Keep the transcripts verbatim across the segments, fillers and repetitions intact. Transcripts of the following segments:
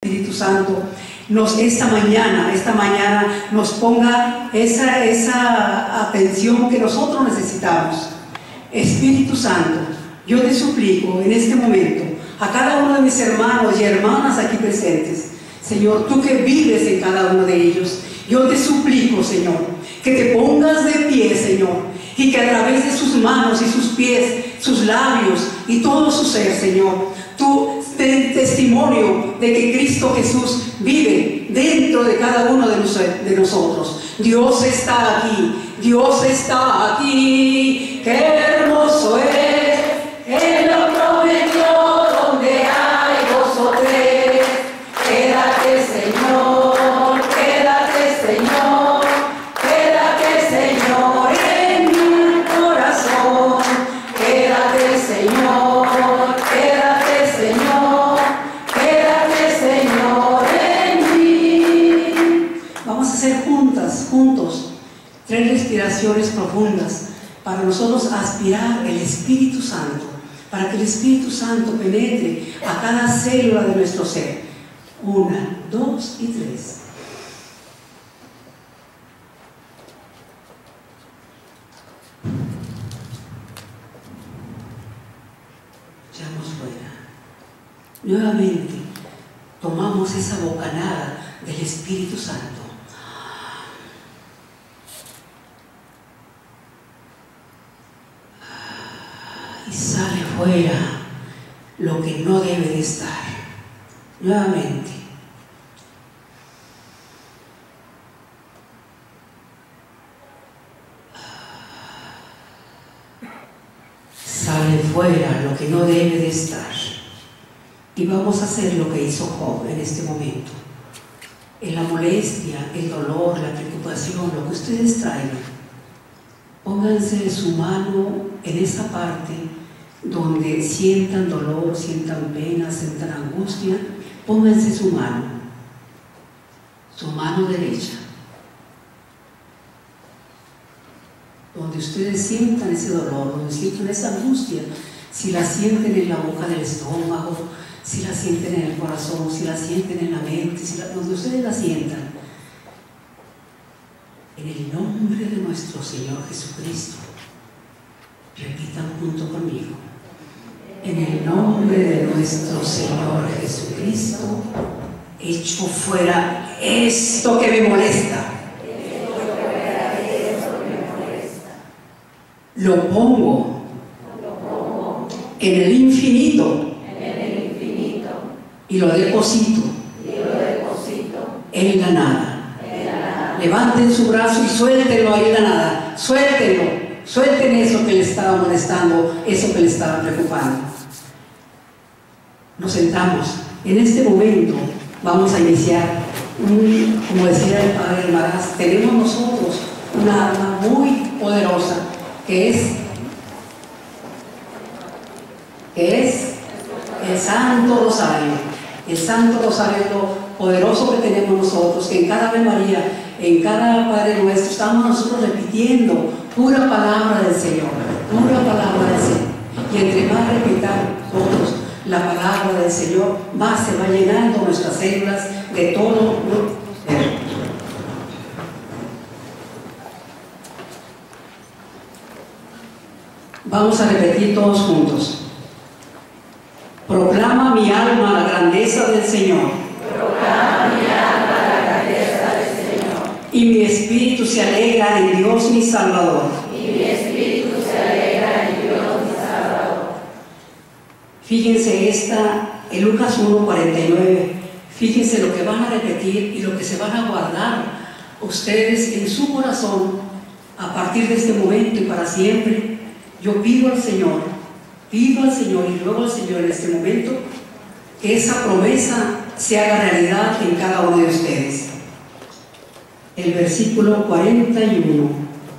Espíritu Santo nos esta mañana, esta mañana nos ponga esa, esa atención que nosotros necesitamos. Espíritu Santo, yo te suplico en este momento a cada uno de mis hermanos y hermanas aquí presentes, Señor, tú que vives en cada uno de ellos, yo te suplico, Señor, que te pongas de pie, Señor, y que a través de sus manos y sus pies, sus labios y todo su ser, Señor, tú den testimonio de que Cristo Jesús vive dentro de cada uno de, nos, de nosotros. Dios está aquí, Dios está aquí, qué hermoso es, Él lo prometió, donde hay dos o tres, quédate, Señor, quédate, Señor, quédate, Señor, en mi corazón, quédate, Señor, quédate, Señor, quédate, Señor, en mí. Vamos a hacer juntas, juntos, tres respiraciones profundas para nosotros aspirar el Espíritu Santo, para que el Espíritu Santo penetre a cada célula de nuestro ser. Una, dos y tres. Echamos fuera. Nuevamente tomamos esa bocanada del Espíritu Santo. Y sale fuera lo que no debe de estar. Nuevamente. Sale fuera lo que no debe de estar. Y vamos a hacer lo que hizo Job en este momento. En la molestia, el dolor, la preocupación, lo que ustedes traigan, pónganse su mano en esa parte donde sientan dolor, sientan pena, sientan angustia. Pónganse su mano, su mano derecha, donde ustedes sientan ese dolor, donde sientan esa angustia, si la sienten en la boca del estómago, si la sienten en el corazón, si la sienten en la mente, si la, donde ustedes la sientan. En el nombre de nuestro Señor Jesucristo, repitan junto conmigo. En el nombre de nuestro Señor Jesucristo, echo fuera esto que me molesta. Lo pongo en el infinito y lo deposito en la nada. Levanten su brazo y suéltenlo ahí en la nada. Suéltenlo. Suelten eso que le estaba molestando, eso que le estaba preocupando. Nos sentamos. En este momento vamos a iniciar, un, como decía el Padre Hermanas, tenemos nosotros una arma muy poderosa que es, que es el Santo Rosario. El Santo Rosario es lo poderoso que tenemos nosotros, que en cada Ave María, en cada Padre Nuestro, estamos nosotros repitiendo pura palabra del Señor, pura palabra del Señor. Y entre más repitamos todos la palabra del Señor, más se va llenando nuestras células de todo lo ser. Vamos a repetir todos juntos. Proclama mi alma la grandeza del Señor. Proclama mi alma la grandeza del Señor. Y mi espíritu se alegra en Dios mi Salvador. Y mi espíritu se alegra en Dios mi Salvador. Fíjense esta, en Lucas uno, cuarenta y nueve. Fíjense lo que van a repetir y lo que se van a guardar ustedes en su corazón a partir de este momento y para siempre. Yo pido al Señor, pido al Señor y luego al Señor en este momento que esa promesa se haga realidad en cada uno de ustedes. El versículo cuarenta y uno,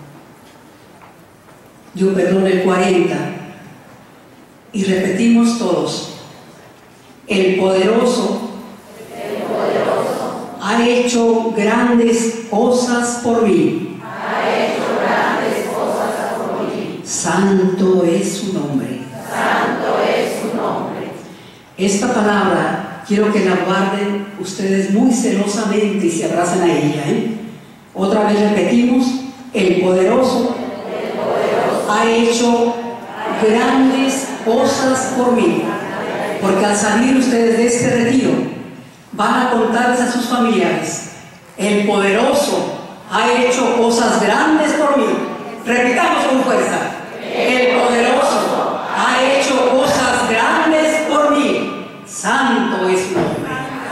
yo perdón, el cuarenta, y repetimos todos: el poderoso, el poderoso ha hecho grandes cosas por mí. Ha hecho grandes cosas por mí. Santo es su nombre. Santo es su nombre. Esta palabra quiero que la guarden ustedes muy celosamente y se abracen a ella, ¿eh? Otra vez repetimos, el poderoso ha hecho grandes cosas por mí, porque al salir ustedes de este retiro van a contarles a sus familiares, el poderoso ha hecho cosas grandes por mí. Repitamos con fuerza, el poderoso ha hecho cosas grandes por mí. Santo es su nombre.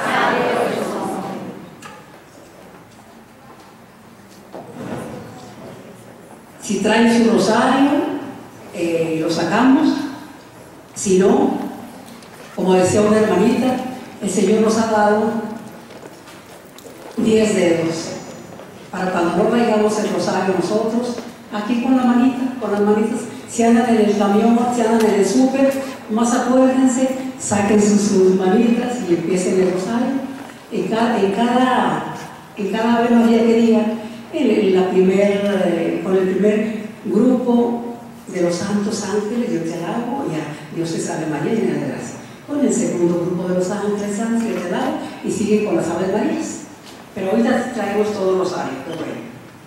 Si traen su rosario, eh, lo sacamos. Si no, como decía una hermanita, el Señor nos ha dado diez dedos para cuando no traigamos el rosario nosotros, aquí con la manita, con las manitas, si andan en el camión, si andan en el súper, más acuérdense, saquen sus, sus manitas y empiecen el rosario. En cada, en cada, en cada Ave María que digan, en, en la primer, eh, con el primer grupo de los santos ángeles, yo te alabo, ya, Dios es Ave María y de gracia. Con el segundo grupo de los ángeles, ángeles te alabo, y siguen con las Ave Marías. Pero ahorita traemos todo el rosario, pero bueno.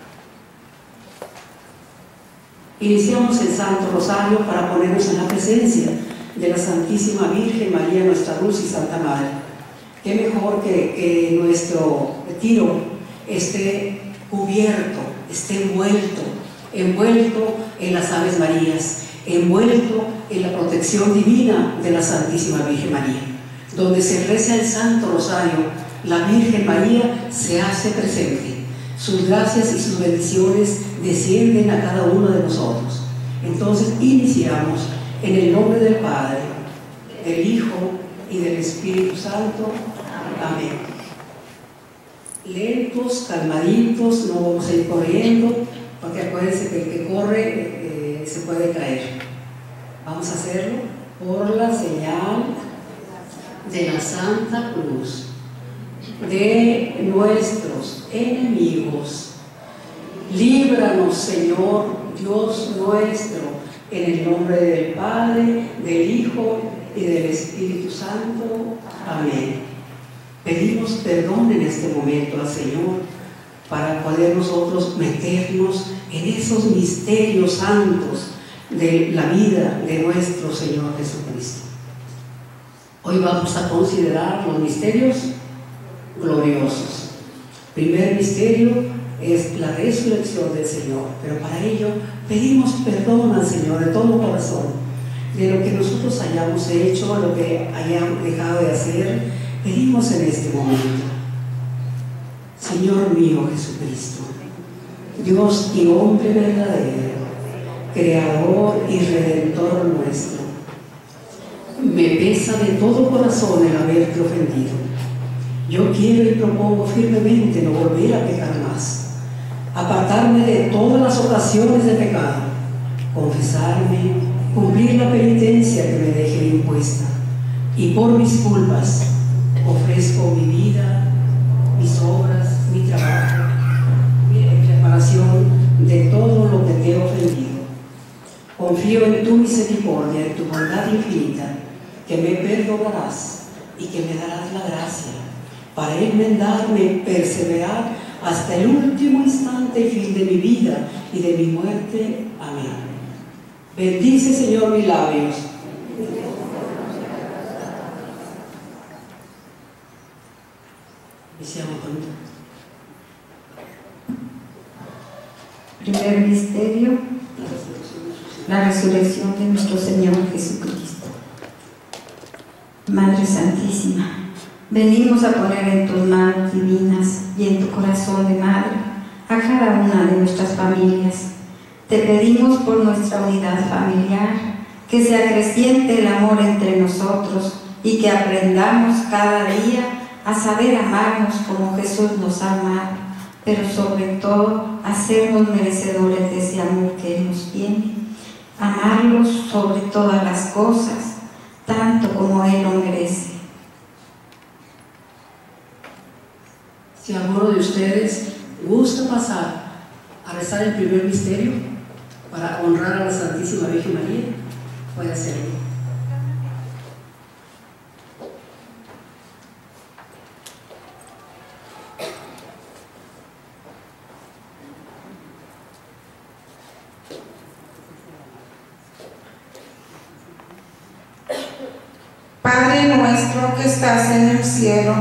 Iniciamos el Santo Rosario para ponernos en la presencia de la Santísima Virgen María, nuestra dulce y Santa Madre. Qué mejor que, que nuestro retiro esté cubierto, esté envuelto, envuelto en las Aves Marías, envuelto en la protección divina de la Santísima Virgen María. Donde se reza el Santo Rosario, la Virgen María se hace presente. Sus gracias y sus bendiciones descienden a cada uno de nosotros. Entonces iniciamos en el nombre del Padre, del Hijo y del Espíritu Santo. Amén. Lentos, calmaditos, no vamos a ir corriendo, porque acuérdense que el que corre eh, se puede caer. Vamos a hacerlo por la señal de la Santa Cruz de nuestros enemigos. Líbranos, Señor Dios nuestro, en el nombre del Padre, del Hijo y del Espíritu Santo. Amén. Pedimos perdón en este momento al Señor para poder nosotros meternos en esos misterios santos de la vida de nuestro Señor Jesucristo. Hoy vamos a considerar los misterios gloriosos. Primer misterio es la resurrección del Señor, pero para ello pedimos perdón al Señor de todo corazón de lo que nosotros hayamos hecho, lo que hayamos dejado de hacer. Pedimos en este momento: Señor mío Jesucristo, Dios y hombre verdadero, Creador y Redentor nuestro, me pesa de todo corazón el haberte ofendido. Yo quiero y propongo firmemente no volver a pecar más, apartarme de todas las ocasiones de pecado, confesarme, cumplir la penitencia que me deje impuesta, y por mis culpas ofrezco mi vida, mis obras, mi trabajo, mi reparación de todo lo que te he ofendido. Confío en tu misericordia, en tu bondad infinita, que me perdonarás y que me darás la gracia para enmendarme, perseverar hasta el último instante y fin de mi vida y de mi muerte. Amén. Bendice, Señor, mis labios. Primer misterio, la resurrección de nuestro Señor Jesucristo. Madre Santísima, venimos a poner en tus manos divinas y en tu corazón de madre a cada una de nuestras familias. Te pedimos por nuestra unidad familiar, que se acreciente el amor entre nosotros y que aprendamos cada día a saber amarnos como Jesús nos ha amado, pero sobre todo hacernos merecedores de ese amor que Él nos tiene, amarlos sobre todas las cosas, tanto como Él lo merece. Si alguno de ustedes gusta pasar a rezar el primer misterio para honrar a la Santísima Virgen María, puede hacerlo. nuestro que estás en el cielo,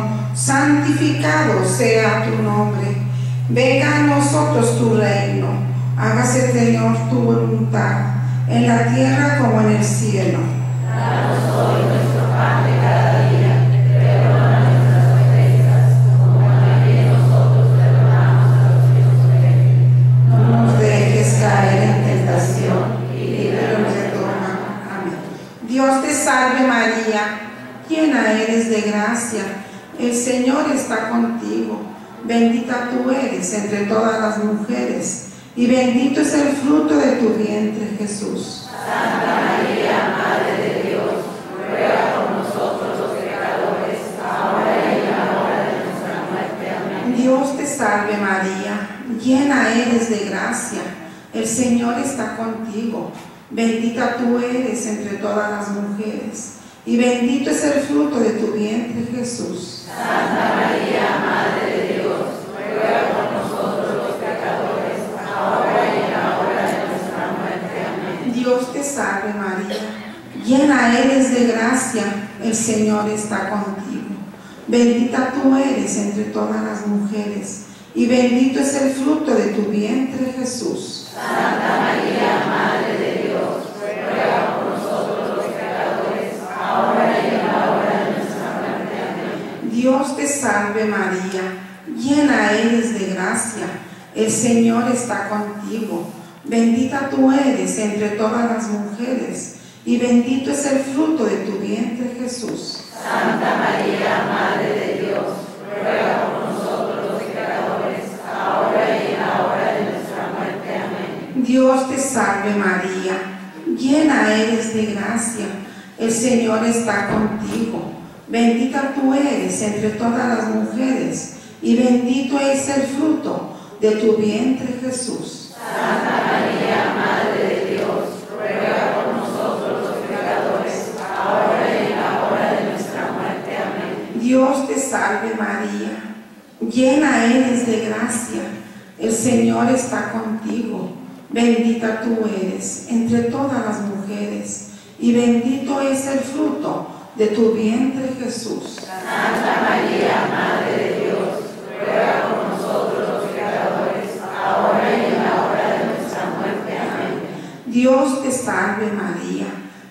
santificado sea tu nombre. Venga a nosotros tu reino. Hágase, Señor, tu voluntad, en la tierra como en el cielo. Danos hoy nuestro pan de cada día. Perdona nuestras ofensas, como también nosotros perdonamos a los que nos ofenden. No nos dejes caer en tentación y líbranos de todo mal. Amén. Dios te salve María, llena eres de gracia, el Señor está contigo. Bendita tú eres entre todas las mujeres, y bendito es el fruto de tu vientre, Jesús. Santa María, Madre de Dios, ruega por nosotros los pecadores, ahora y en la hora de nuestra muerte. Amén. Dios te salve María, llena eres de gracia, el Señor está contigo. Bendita tú eres entre todas las mujeres, y bendito es el fruto de tu vientre, Jesús. Santa María, Madre de Dios, ruega por nosotros los pecadores, ahora y en la hora de nuestra muerte. Amén. Dios te salve María, llena eres de gracia, el Señor está contigo. Bendita tú eres entre todas las mujeres, y bendito es el fruto de tu vientre, Jesús. Santa María, Madre de Dios, ruega por nosotros los pecadores, ahora y en la hora de nuestra muerte. Amén. Dios te salve María, llena eres de gracia, el Señor está contigo. Bendita tú eres entre todas las mujeres, y bendito es el fruto de tu vientre, Jesús. Santa María, Madre de Dios, ruega por nosotros los pecadores, ahora y en la hora de nuestra muerte. Amén. Dios te salve María, llena eres de gracia, el Señor está contigo. Bendita tú eres entre todas las mujeres, y bendito es el fruto de tu vientre, Jesús. Santa María, Madre de Dios, ruega por nosotros los pecadores, ahora y en la hora de nuestra muerte. Amén. Dios te salve María, llena eres de gracia, el Señor está contigo. Bendita tú eres entre todas las mujeres, y bendito es el fruto de tu vientre, Jesús. Santa María, Madre de Dios, ruega por nosotros los pecadores, ahora y en la hora de nuestra muerte. Amén. Dios te salve María,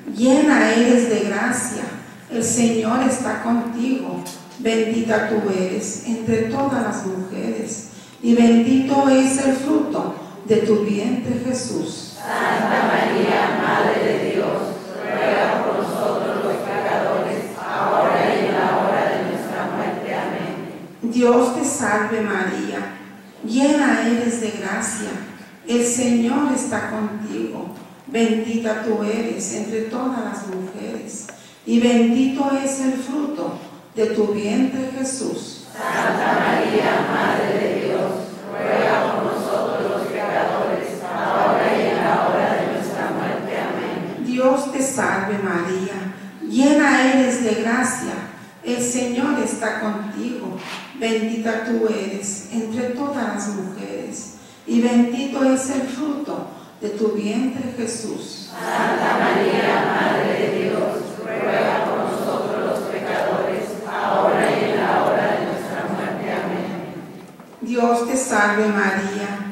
llena eres de gracia, el Señor está contigo. Bendita tú eres entre todas las mujeres, y bendito es el fruto de tu vientre, Jesús. Santa María, Madre de Dios, ruega por nosotros los pecadores, ahora y en la hora de nuestra muerte. Amén. Dios te salve María, llena eres de gracia, el Señor está contigo. Bendita tú eres entre todas las mujeres, y bendito es el fruto de tu vientre, Jesús. Santa María, Madre de Dios, ruega por nosotros los pecadores, ahora y en la hora de nuestra muerte. Amén. Dios te salve María, llena eres de gracia, el Señor está contigo. Bendita tú eres entre todas las mujeres, y bendito es el fruto de tu vientre, Jesús. Santa María, Madre de Dios, ruega por nosotros los pecadores, ahora y en la hora de nuestra muerte. Amén. Dios te salve María,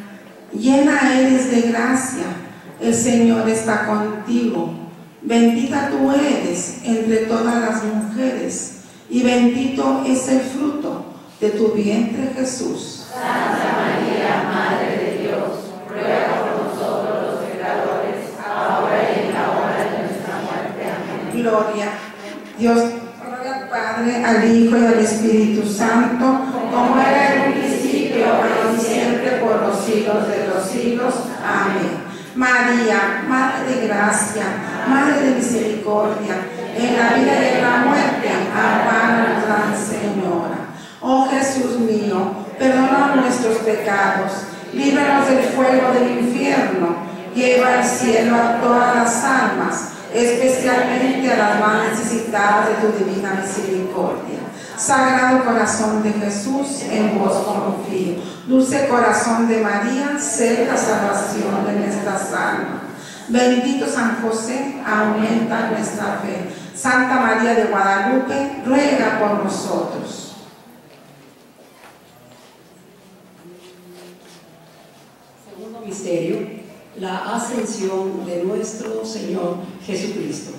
llena eres de gracia, el Señor está contigo. Bendita tú eres entre todas las mujeres, y bendito es el fruto de tu vientre, Jesús. Santa María, Madre de Dios, ruega por nosotros los pecadores, ahora y en la hora de nuestra muerte. Amén. Gloria. Dios, gloria al Padre, al Hijo y al Espíritu Santo, como era en un principio, ahora y siempre, por los siglos de los siglos. Amén. María, Madre de gracia, Madre de misericordia, en la vida y en la muerte, ampáranos, Gran Señora. Oh Jesús mío, perdona nuestros pecados, líbranos del fuego del infierno, lleva al cielo a todas las almas, especialmente a las más necesitadas de tu divina misericordia. Sagrado corazón de Jesús, en vos confío. Dulce corazón de María, sé la salvación de nuestras almas. Bendito San José, aumenta nuestra fe. Santa María de Guadalupe, ruega por nosotros. Segundo misterio, la ascensión de nuestro Señor Jesucristo.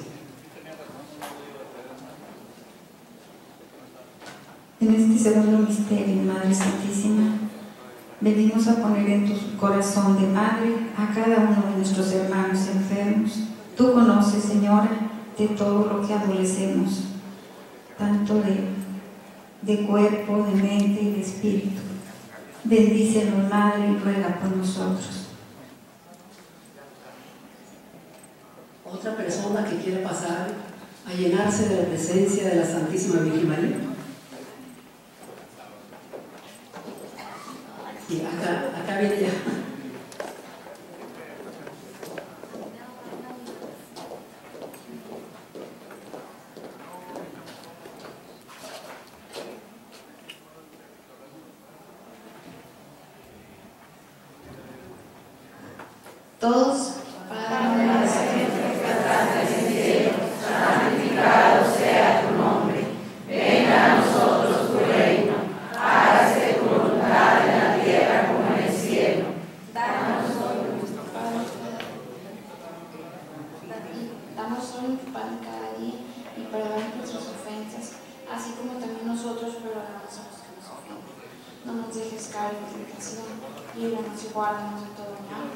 En este segundo misterio, Madre Santísima, venimos a poner en tu corazón de madre a cada uno de nuestros hermanos enfermos. Tú conoces, Señora, de todo lo que adolecemos, tanto de, de cuerpo, de mente y de espíritu. Bendícenos, Madre, y ruega por nosotros. Otra persona que quiera pasar a llenarse de la presencia de la Santísima Virgen María. Sí, acá, acá viene ya. Todos, Padre nuestro que estás en el cielo, santificado sea tu nombre. Venga a nosotros tu reino. Hágase tu voluntad en la tierra como en el cielo. Danos hoy nuestro pan cada día. Danos hoy nuestro pan cada día y perdona nuestras ofensas, así como también nosotros perdonamos a los que nos ofenden. No nos dejes caer en tentación, líbranos y guárdanos de todo mal.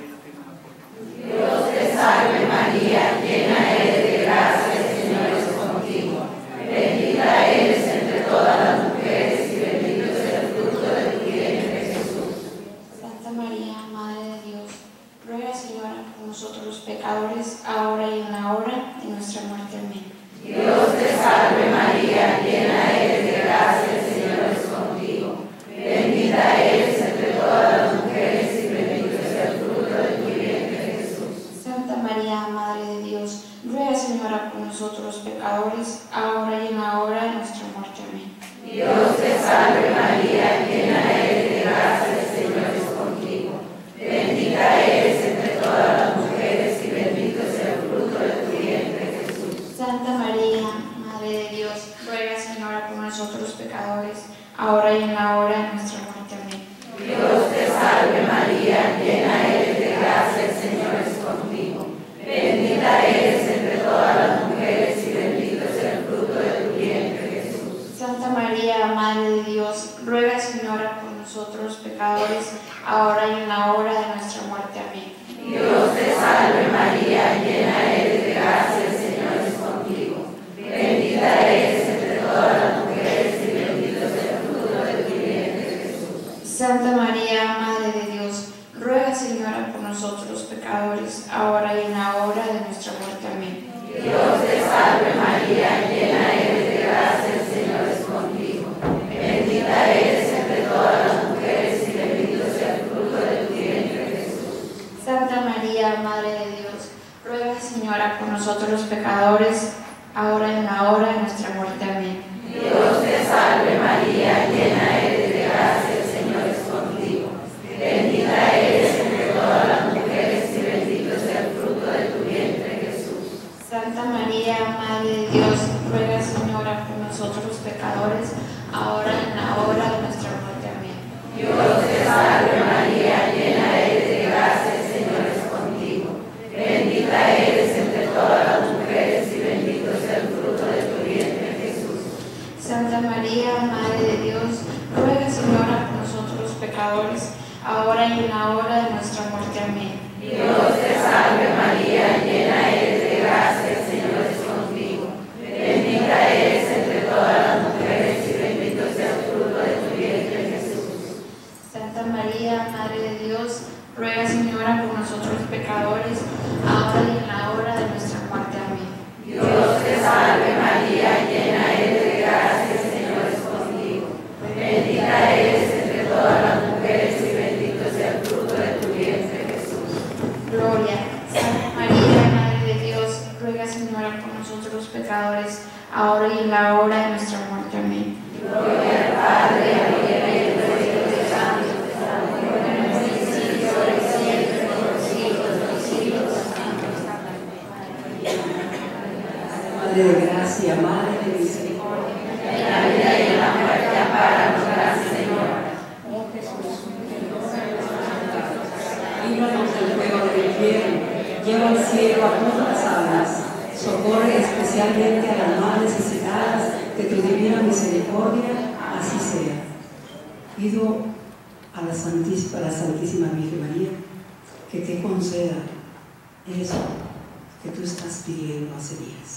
Dios te salve María, llena eres de gracia, el Señor es contigo. Bendita eres entre todas las mujeres y bendito es el fruto de tu vientre, Jesús. Santa María, Madre de Dios, ruega, Señora, por nosotros los pecadores, ahora y en la hora de nuestra muerte. Amén. Dios te salve María, llena eres de gracia, el Señor es contigo. Bendita eres entre todas las mujeres y bendito es el fruto de tu vientre, Jesús. Santa María, Madre de Dios, ruega, Señora, por nosotros los pecadores, ahora y en la hora de nuestra muerte. Amén. Dios te salve María, llena eres de gracia, el Señor es contigo. Bendita eres entre todas las mujeres y bendito es el fruto de tu vientre, Jesús. Santa María, Madre de Dios, ruega, Señora, por nosotros los pecadores, ahora y en la hora de nuestra muerte. Amén. Dios te salve María, llena eres de gracia, el Señor es contigo. Bendita eres entre todas las mujeres y bendito es el fruto de tu vientre, Jesús. Santa María, Madre de Dios, ruega, Señora, por nosotros los pecadores, ahora y en la hora de nuestra muerte. Amén. Dios te salve María, llena eres de gracia, el Señor es contigo. Bendita eres entre todas las mujeres y bendito es el fruto de tu vientre, Jesús. Santa María, Madre de Dios, ruega, Señora, por nosotros los pecadores, ahora y en la hora de nuestra muerte. Amén. Dios te salve María, llena eres de gracia, el Señor es contigo. Bendita eres entre todas las mujeres y bendito es el fruto de tu vientre, Jesús. Santa María, Madre de Dios, ruega, Señora, por nosotros los pecadores, ahora y en la hora de nuestra muerte. Amén. Dios te salve María, llena eres de gracia, el Señor es contigo. Bendita eres entre todas las mujeres y bendito es el fruto de tu vientre, Jesús. Santa María, Madre de Dios, ruega, Señora, por nosotros los pecadores, ahora y en la hora de nuestra muerte. Amén. Dios te salve María, llena eres de gracia, el Señor es contigo. Bendita eres entre todas las mujeres y bendito es el fruto de tu vientre, Jesús. Santa María, Madre de Dios, ruega, Señora, por nosotros los pecadores, ahora y en la hora de nuestra muerte. Amén. Dios te salve María, llena eres de gracia, el Señor es contigo. Bendita eres entre todas las mujeres y bendito es el fruto de tu vientre, Jesús. Santa María, Madre de Dios, ruega, Señora, por nosotros los pecadores, ahora y en la hora de nuestra muerte. Amén. Dios te salve María, llena eres de gracia, el Señor es contigo. Bendita eres entre todas las mujeres y bendito es el fruto de tu vientre, cielo a todas las almas, socorre especialmente a las más necesitadas de tu divina misericordia, así sea. Pido a la Santísima, a la Santísima Virgen María que te conceda eso que tú estás pidiendo hace días.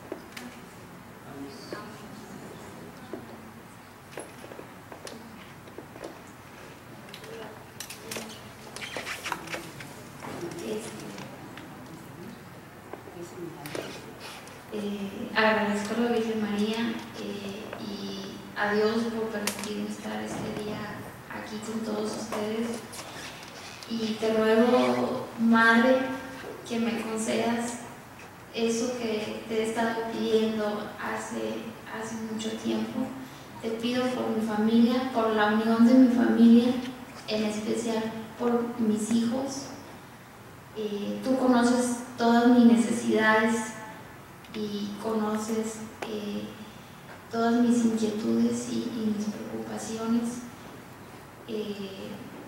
Eh, agradezco a la Virgen María eh, y a Dios por permitirme estar este día aquí con todos ustedes, y te ruego, Madre, que me concedas eso que te he estado pidiendo hace, hace mucho tiempo. Te pido por mi familia, por la unión de mi familia, en especial por mis hijos. Eh, tú conoces todas mis necesidades y conoces eh, todas mis inquietudes y, y mis preocupaciones. Eh,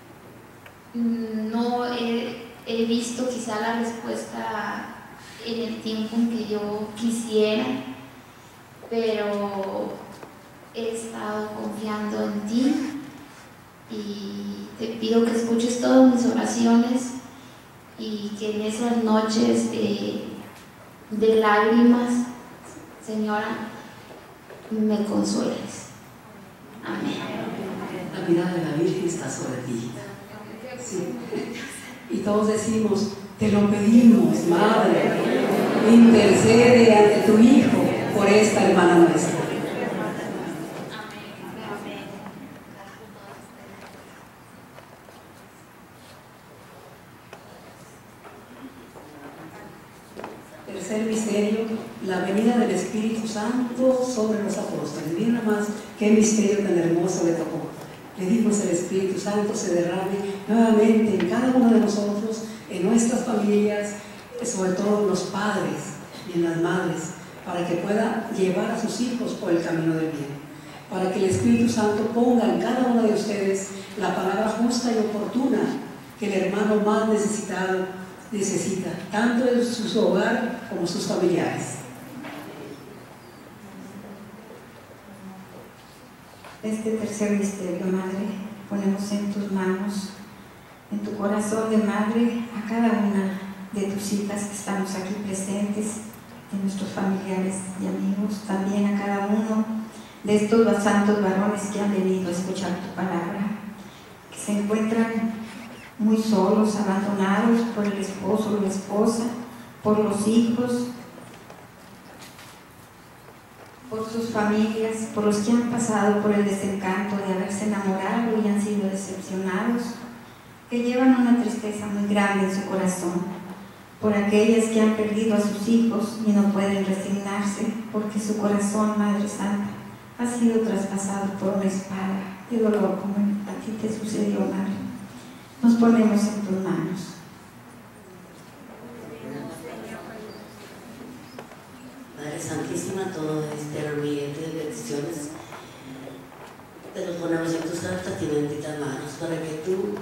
no he, he visto quizá la respuesta en el tiempo en que yo quisiera, pero he estado confiando en ti y te pido que escuches todas mis oraciones y que en esas noches eh, de lágrimas, Señora, me consueles. Amén. La mirada de la Virgen está sobre ti. Sí. Y todos decimos, te lo pedimos, Madre, intercede ante tu Hijo por esta hermana nuestra. Tercer misterio, la venida del Espíritu Santo sobre los apóstoles. Miren nada más qué misterio tan hermoso le tocó. Pedimos el Espíritu Santo se derrame nuevamente en cada uno de nosotros, en nuestras familias, sobre todo en los padres y en las madres, para que pueda llevar a sus hijos por el camino del bien, para que el Espíritu Santo ponga en cada uno de ustedes la palabra justa y oportuna que el hermano más necesitado necesita, tanto en su hogar como sus familiares. Este tercer misterio, Madre, ponemos en tus manos, en tu corazón de Madre, a cada una de tus hijas que estamos aquí presentes, de nuestros familiares y amigos, también a cada uno de estos santos varones que han venido a escuchar tu palabra, que se encuentran muy solos, abandonados por el esposo o la esposa, por los hijos, por sus familias, por los que han pasado por el desencanto de haberse enamorado y han sido decepcionados, que llevan una tristeza muy grande en su corazón, por aquellas que han perdido a sus hijos y no pueden resignarse, porque su corazón, Madre Santa, ha sido traspasado por una espada de dolor, como a ti te sucedió, Madre. Nos ponemos en tus manos. Madre Santísima, todo este ramillete de bendiciones te los ponemos en tus santas y benditas manos, para que tú,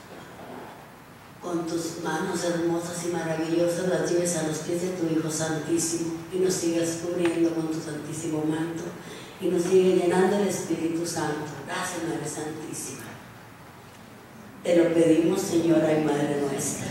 con tus manos hermosas y maravillosas, las lleves a los pies de tu Hijo Santísimo y nos sigas cubriendo con tu santísimo manto y nos sigue llenando el Espíritu Santo. Gracias, Madre Santísima. Te lo pedimos, Señora y Madre nuestra.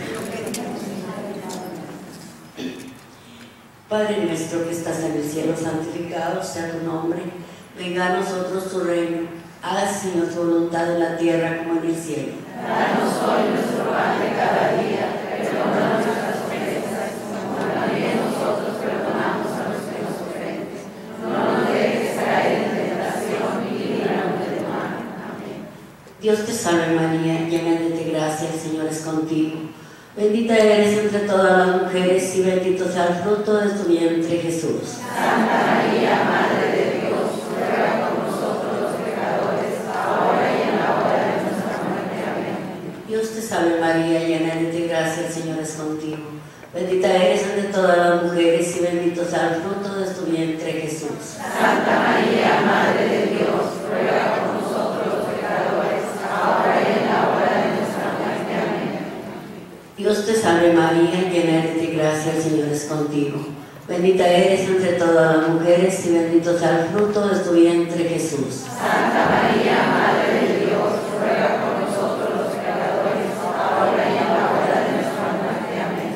Padre nuestro que estás en el cielo, santificado sea tu nombre. Venga a nosotros tu reino. Hágase, Señor, tu voluntad en la tierra como en el cielo. Danos hoy nuestro pan de cada día. Perdona nuestras ofensas, como también nosotros perdonamos a los que nos ofenden. No nos dejes caer en tentación y líbranos del mal. Amén. Dios te salve María, llena de gracia, el Señor es contigo. Bendita eres entre todas las mujeres y bendito sea el fruto de tu vientre, Jesús. Santa María, Madre de Dios, ruega por nosotros los pecadores, ahora y en la hora de nuestra muerte. Amén. Dios te salve María, llena de gracia, el Señor es contigo. Bendita eres entre todas las mujeres y bendito sea el fruto de tu vientre, Jesús. Santa María, Madre de Dios, ruega por nosotros los pecadores, ahora y en la hora de nuestra muerte. Amén. Dios Dios te salve María, llena eres de gracia, el Señor es contigo. Bendita eres entre todas las mujeres y bendito sea el fruto de tu vientre Jesús. Santa María, Madre de Dios, ruega por nosotros los pecadores, ahora y en la hora de nuestra muerte. Amén.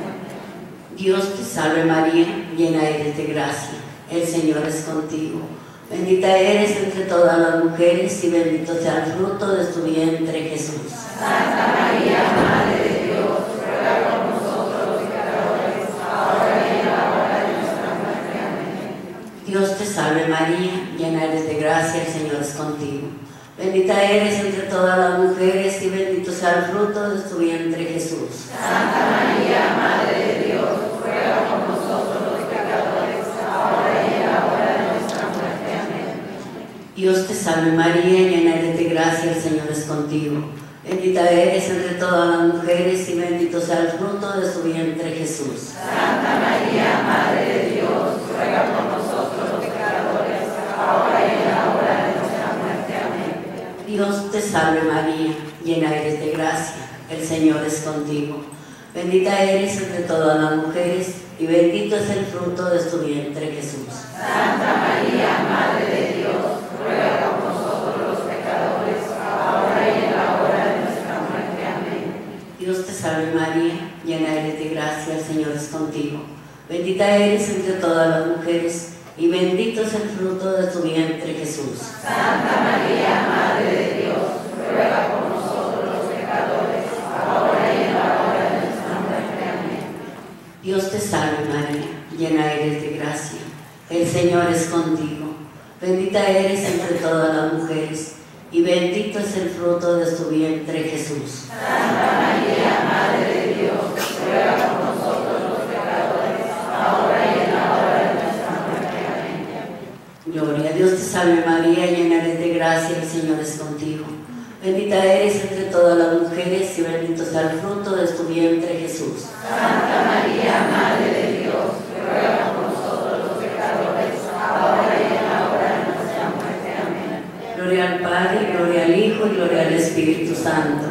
Dios te salve María, llena eres de gracia, el Señor es contigo. Bendita eres entre todas las mujeres y bendito sea el fruto de tu vientre Jesús. Santa María, Madre de Dios, ruega por nosotros los pecadores, ahora y en la hora de nuestra muerte. Amén. Dios te salve María, llena eres de gracia, el Señor es contigo. Bendita eres entre todas las mujeres y bendito sea el fruto de tu vientre Jesús. Santa María, Madre de Dios, ruega por nosotros los pecadores, ahora y en la hora de nuestra muerte. Amén. Dios te salve María, llena eres de gracia, el Señor es contigo. Bendita eres entre todas las mujeres y bendito sea el fruto de tu vientre Jesús. Santa María, Madre de Dios, ruega por nosotros los pecadores, ahora y en la hora de nuestra muerte. Amén. Dios te salve María, llena eres de gracia, el Señor es contigo. Bendita eres entre todas las mujeres y bendito es el fruto de tu vientre Jesús. Santa María, Madre de Dios, ruega por nosotros los pecadores, ahora y en la hora de nuestra muerte. Amén. Dios te salve María, llena eres de gracia, el Señor es contigo. Bendita eres entre todas las mujeres y bendito es el fruto de tu vientre Jesús. Santa María, Madre de Dios, ruega por nosotros los pecadores, ahora y en la hora de nuestra muerte. Amén. Dios te salve María, llena eres de gracia, el Señor es contigo. Bendita eres entre todas las mujeres y bendito es el fruto de tu vientre Jesús. Santa María, Madre de Dios, ruega por nosotros los pecadores, ahora y en la hora de nuestra muerte. Amén. Gloria a Dios te salve María, llena eres de gracia, el Señor es contigo. Bendita eres entre todas las mujeres y bendito sea el fruto de tu vientre Jesús. Santa María, Madre de Dios, ruega por nosotros los pecadores, ahora y en la hora de nuestra muerte. Amén. Gloria al Padre, gloria al Hijo y gloria al Espíritu Santo.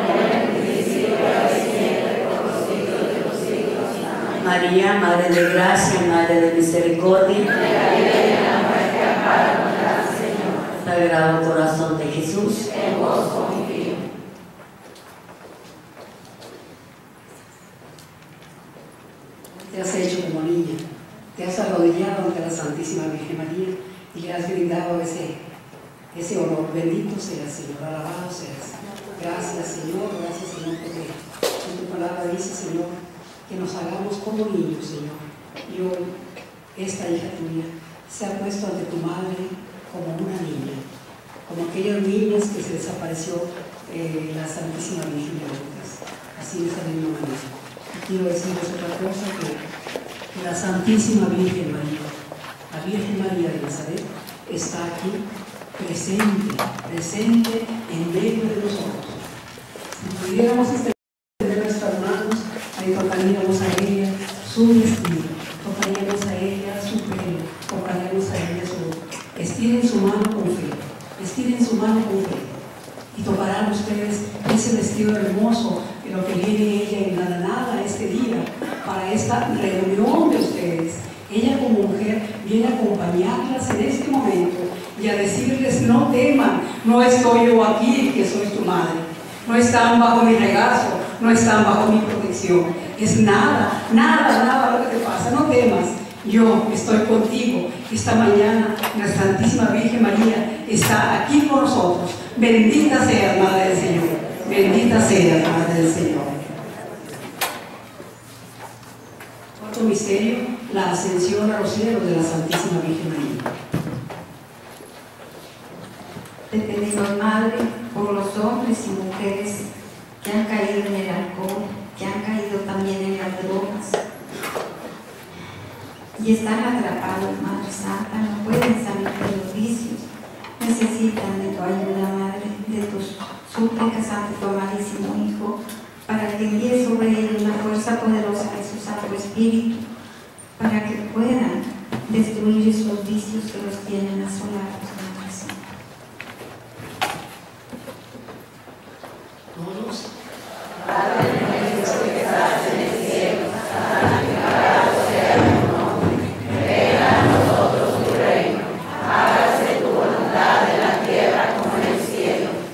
María, Madre de gracia, Madre de misericordia, Sagrado Corazón de Jesús, En vos confío. Te has hecho como niña, te has arrodillado ante la Santísima Virgen María y le has brindado ese, ese honor. Bendito seas, Señor, alabado seas. Gracias, Señor, gracias, Señor, porque en tu palabra dice, Señor, que nos hagamos como niños, Señor. Y hoy, esta hija tuya se ha puesto ante tu madre como una niña, como aquellas niñas que se desapareció eh, la Santísima Virgen de Lourdes. Así de esa misma manera. Quiero decirles otra cosa, que, que la Santísima Virgen María, la Virgen María de Nazaret, está aquí presente, presente en medio de nosotros. Si pudiéramos extender nuestras manos, ahí tocaríamos a ella su vestido, tocaríamos a ella su pelo, tocaríamos a ella su... Estiren su mano con fe, estiren su mano con fe. Y tocarán ustedes ese vestido hermoso, lo que viene ella engalanada este día, para esta reunión de ustedes. Ella como mujer viene a acompañarlas en este momento y a decirles: no teman, no estoy yo aquí, que soy tu madre. No están bajo mi regazo, no están bajo mi protección. Es nada, nada, nada lo que te pasa, no temas. Yo estoy contigo. Esta mañana la Santísima Virgen María está aquí con nosotros. Bendita sea, Madre del Señor. Bendita sea, Madre del Señor. Otro misterio, la ascensión a los cielos de la Santísima Virgen María. Te pedimos, Madre, por los hombres y mujeres que han caído en el alcohol, que han caído también en las drogas y están atrapados, Madre Santa, no pueden salir de los vicios, necesitan de tu ayuda, Madre, de tus súplicas ante tu amadísimo Hijo, para que envíe sobre ellos la fuerza poderosa de su Santo Espíritu, para que puedan destruir esos vicios que los tienen asolados, Madre Santa. Todos. Padre nuestro que estás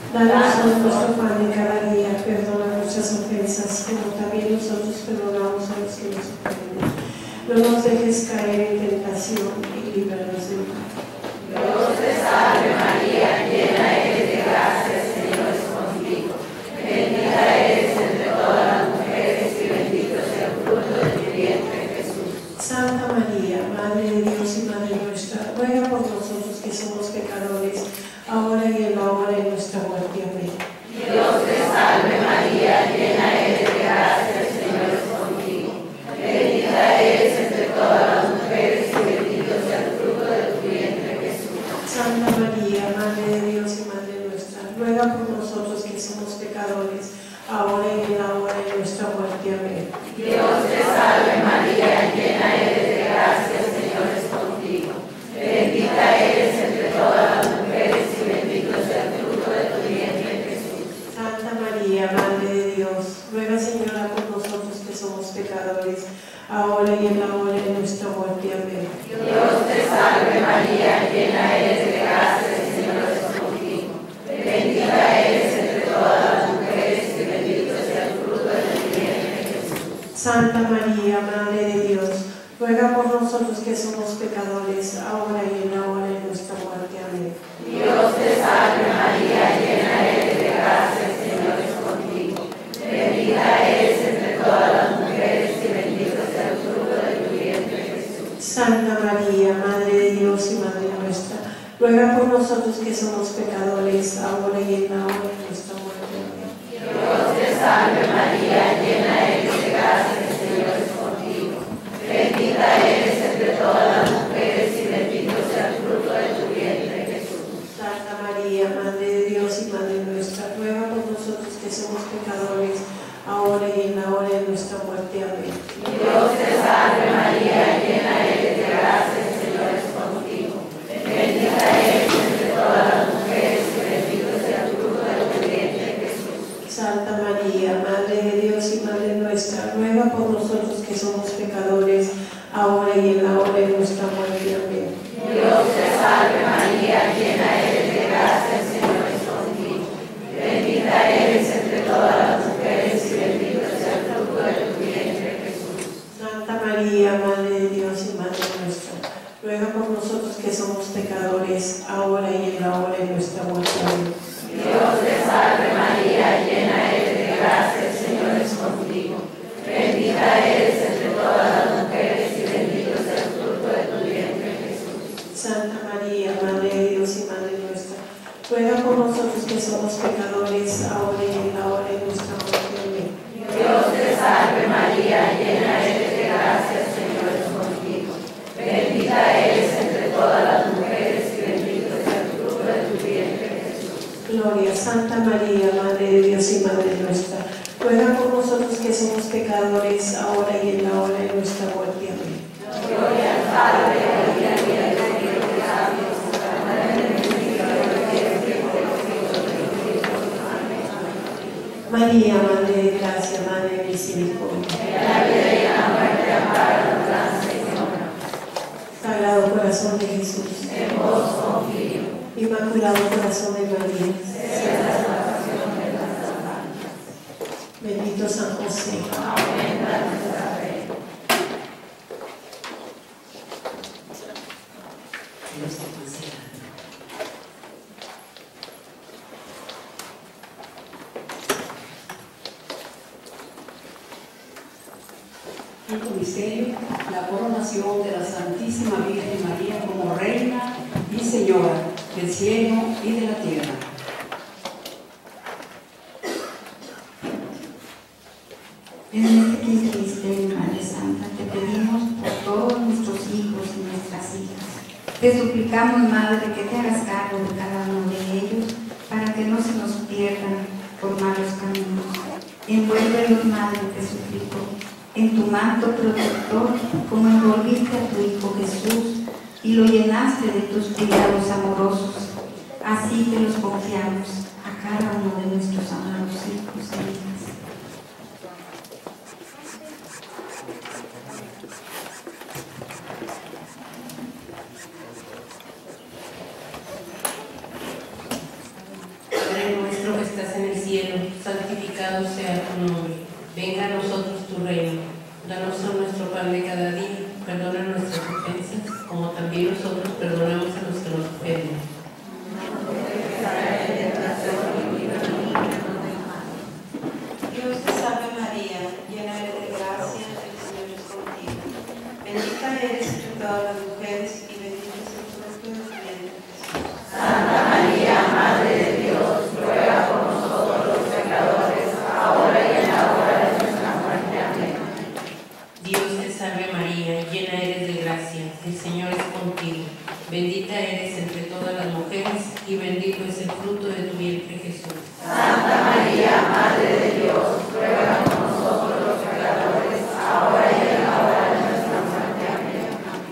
Danos hoy nuestro pan de cada día, perdona nuestras ofensas, como también nosotros perdonamos a los que nos ofenden. No nos dejes caer en tentación y líbranos del mal. Dios te salve María, llena eres de gracia, el Señor es contigo. Bendita eres entre todas las mujeres y bendito es el fruto de tu vientre, Jesús. Santa María, Madre de Dios y Madre nuestra, ruega por nosotros que somos pecadores, ahora y en la hora de nuestra muerte. Amén. Dios te salve María, llena eres de gracia, el Señor es contigo. Bendita eres entre todas las mujeres y bendito es el fruto de tu vientre, Jesús. Santa María, Madre de Dios y Madre nuestra, ruega por nosotros que somos pecadores, ahora y en la hora de nuestra muerte. Amén. Dios te salve María, llena eres de gracia, el Señor es contigo. Bendita eres entre todas las mujeres y bendito es el fruto de tu vientre, Jesús. Santa María, Madre de Dios, ruega, Señora, por nosotros que somos pecadores, ahora y en la hora de nuestra muerte. Amén. Dios te salve María, llena eres de gracia, el Señor es contigo. Bendita eres entre todas las mujeres y bendito es el fruto de tu vientre, Jesús. Santa María, Madre de Dios, ruega por nosotros que somos pecadores, ahora y en la hora de nuestra muerte. Amén. Dios te salve María, llena eres de gracia, el Señor es contigo. Bendita eres entre todas las mujeres y bendito es el fruto de tu vientre, Jesús. Santa María, Madre de Dios y Madre nuestra, ruega por nosotros que somos pecadores, ahora y en la hora de nuestra muerte. Amén. Dios te salve María, llena eres de gracia, el Señor es contigo. Bendita eres entre todas las mujeres y bendito es el fruto de tu vientre, Jesús. Santa María, Madre de Dios y Madre nuestra, ruega por nosotros que somos pecadores, ahora y en la hora de nuestra muerte. Amén. Dios te salve María, llena eres de gracia, el Señor es contigo. Bendita eres entre todas las mujeres y bendito es el fruto de tu vientre, Jesús. Santa María, Madre de Dios y Madre nuestra, ruega por nosotros que somos pecadores, ahora y en la hora de nuestra muerte. Amén. Dios te salve María, llena eres de gracia, el Señor es contigo. Bendita eres entre todas las mujeres y bendito es el fruto de tu vientre, Jesús. Santa María, Madre de Dios y Madre nuestra, ruega por nosotros que somos pecadores, ahora y en la hora de nuestra muerte. Amén. Dios te salve María, llena eres de gracia, el Señor es contigo. Bendita eres entre todas las mujeres y bendito es el fruto de tu vientre, Jesús. Santa María, Madre de Dios y Madre nuestra, ruega por nosotros que somos pecadores, ahora y en la hora de nuestra muerte. Amén. Dios te salve María, llena eres de gracia, el Señor es contigo. Bendita eres entre todas las mujeres y bendito es el fruto de tu vientre, Jesús. Gloria, Santa María, Madre de Dios y Madre nuestra, ruega por nosotros que somos pecadores, ahora y en la hora de nuestra muerte. Amén. Gloria al Padre, y al Hijo, y al Espíritu Santo. María, Madre de Gracia, Madre de Misericordia. En la vida y en la muerte, ampáranos, Gran Señora. Sagrado Corazón de Jesús. En vos confío. Inmaculado Corazón de María. Sea la salvación de nuestras almas. Bendito San José. Aumenta nuestra fe. Dios te conceda. Quinto misterio, la coronación de la Santísima Virgen María como Reina y Señora del cielo y de la tierra. En este quinto misterio, Madre Santa, te pedimos por todos nuestros hijos y nuestras hijas. Te suplicamos, Madre, que te hagas cargo de cada uno de ellos para que no se nos pierdan por malos caminos. Envuélvelos, Madre, te suplico, en tu manto protector, como envolviste a tu Hijo Jesús y lo llenaste de tus cuidados amorosos. Así te los confiamos a cada uno de nuestros amados hijos e hijas. Padre nuestro estás en el cielo, santificado sea tu nombre. Venga a nosotros tu reino. Danos hoy nuestro pan de cada día. Perdona nuestras ofensas, como también nosotros perdonamos a los que nos ofenden. Dios te salve María, llena eres de gracia, el Señor es contigo. Bendita eres entre todas las mujeres y bendito es el fruto de tu vientre, Jesús. Santa María, Madre de Dios, ruega por nosotros los pecadores, ahora y en la hora de nuestra muerte. Amén. Dios te salve María, llena eres de gracia, el Señor es contigo. Bendita eres entre todas las mujeres y bendito es el fruto de tu vientre, Jesús. Santa María, Madre de Dios, ruega por nosotros los pecadores, ahora y en la hora de nuestra muerte. Amén.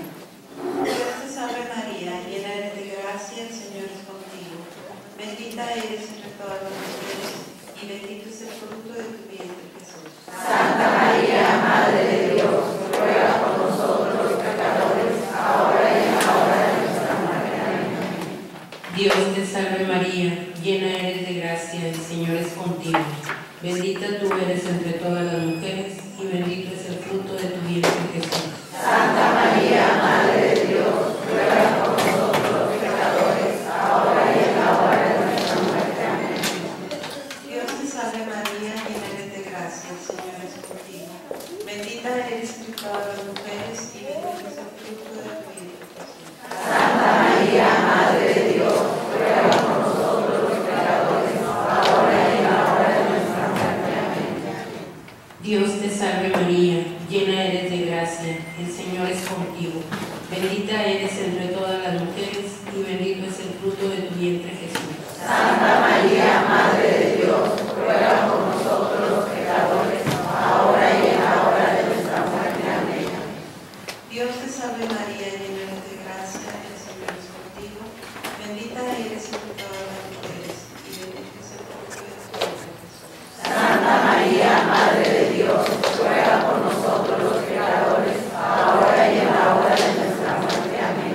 Dios te salve María, llena eres de gracia, el Señor es contigo. Bendita eres entre todas las mujeres y bendito es el fruto de tu vientre, Jesús. Santa María, Madre de Dios, ruega por nosotros los pecadores, ahora y en la hora de nuestra muerte. Amén. Dios te salve María, llena eres de gracia, el Señor es contigo. Bendita tú eres entre todas las mujeres y bendito es el fruto de tu vientre, Jesús. Santa María, Madre de Dios, ruega por nosotros los pecadores, ahora y en la hora de nuestra muerte. Amén. Dios te salve María, llena eres de gracia, el Señor es contigo. Bendita eres entre todas las mujeres y bendito es el fruto de tu vientre, Jesús. Santa María, Madre de Dios, ruega por nosotros los pecadores, ahora y en la hora de nuestra muerte. Amén. Dios te salve María, llena eres de gracia, el Señor es contigo. Bendita eres entre todas las mujeres y bendito es el fruto de tu vientre, Jesús. Santa María, Madre de Dios, ruega por nosotros los pecadores, ahora y en la hora de nuestra muerte. Amén. Dios te salve María, llena eres de gracia, el Señor es contigo. Bendita eres entre todas las mujeres y bendito es el fruto de tu vientre, Jesús. Santa María, Madre de Dios, ruega por nosotros los pecadores, ahora y en la hora de nuestra muerte. Amén.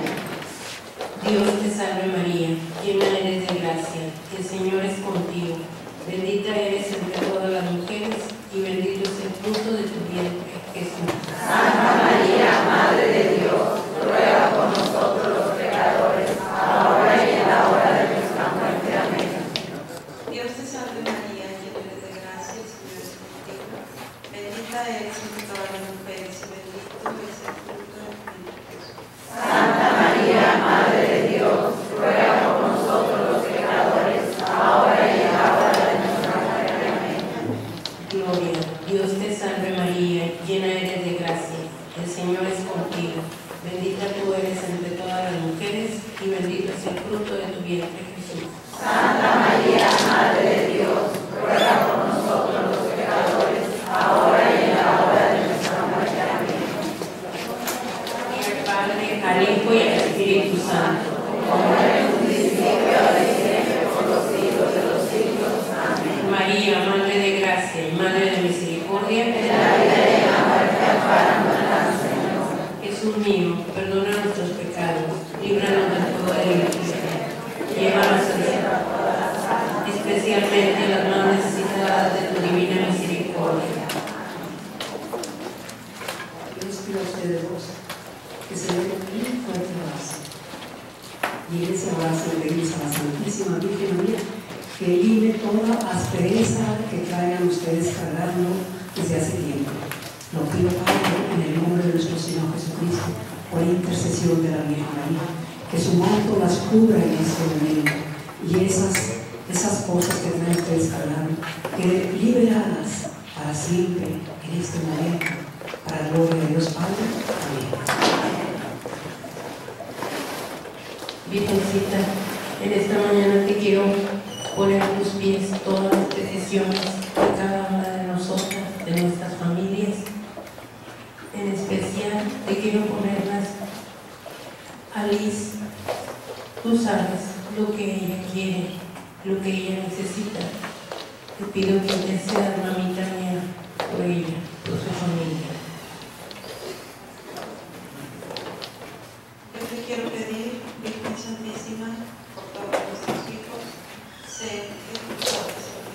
Dios te salve María, llena eres de gracia, el Señor es contigo. Bendita eres entre todas las mujeres y bendito es el fruto de tu vientre, Jesús. Santa María, Madre de Dios, ruega por nosotros los pecadores, ahora y en la hora de nuestra muerte. Amén. Dios te salve María, llena eres de gracia, el Señor es contigo. Bendita eres entre todas las mujeres y bendito es el fruto de tu vientre, Jesús. Santa María, Madre de Dios, ruega por nosotros los pecadores, ahora y en la hora de nuestra muerte. Amén. Gloria, Dios te salve María, llena eres de gracia, el Señor es contigo. Bendita tú eres entre todas las mujeres y bendito es el fruto de tu vientre, Jesús. Santa María, Madre de Dios, ruega por nosotros los pecadores, ahora y en la hora de nuestra muerte. Amén. Y al Padre, al Hijo y al Espíritu Santo. Como en un principio, ahora y siempre, por los siglos de los siglos. Amén. María, Madre de gracia y Madre de misericordia, En la vida y en la muerte, ampáranos, Señor. Jesús mío, perdona nuestros pecados, líbranos del fuego del infierno, llévanos al cielo, especialmente las más necesitadas de tu divina misericordia. Yo les pido a ustedes dos que se den un fuerte abrazo. Y en ese abrazo le pedimos a la Santísima Virgen María que elimine toda aspereza que traigan ustedes cargando desde hace tiempo. Lo pido, Padre, en el nombre de nuestro Señor Jesucristo, por intercesión de la Virgen María, que su manto las cubra en este momento y esas, esas cosas que traen ustedes cargando, que liberadas para siempre en este momento, para la gloria de Dios Padre. Amén. Virgencita, en esta mañana te quiero poner a tus pies todas las peticiones de cada una de nosotras, de nuestras familias. En especial te quiero ponerlas a Liz. Tú sabes lo que ella quiere, lo que ella necesita. Te pido que intercedas, mamita mía, por ella, por su familia. Yo te quiero pedir, Virgen Santísima, por todos nuestros hijos, sé que tú sabes